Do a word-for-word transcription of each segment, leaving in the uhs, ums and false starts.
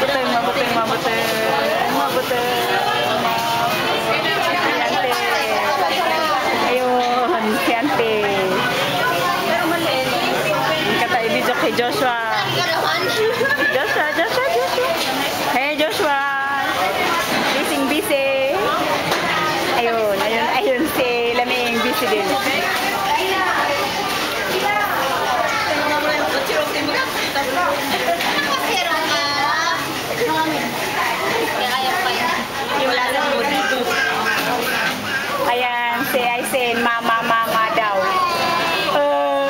Mabuting, mabuting, mabuting. Mabuting. Ayun, si Ante. Katay video kay Joshua. Joshua, Joshua, Joshua. Hey Joshua. Bising busy. Ayun, ayun, ayun si Laming busy din. Ayan, si Aisen, mama, mama daw. Uh,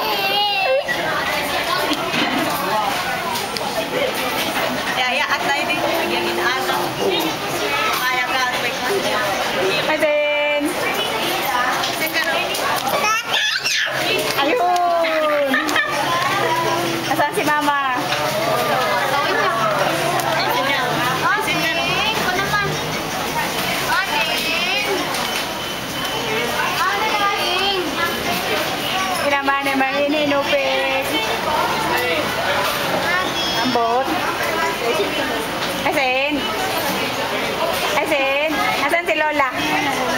Kaya at tayo din, bigyan inaano. Kaya ka, Aisen. Ayun. Nasaan si mama? Naman naman ininupig. Ambot. Asin. Asin. Asan si Lola?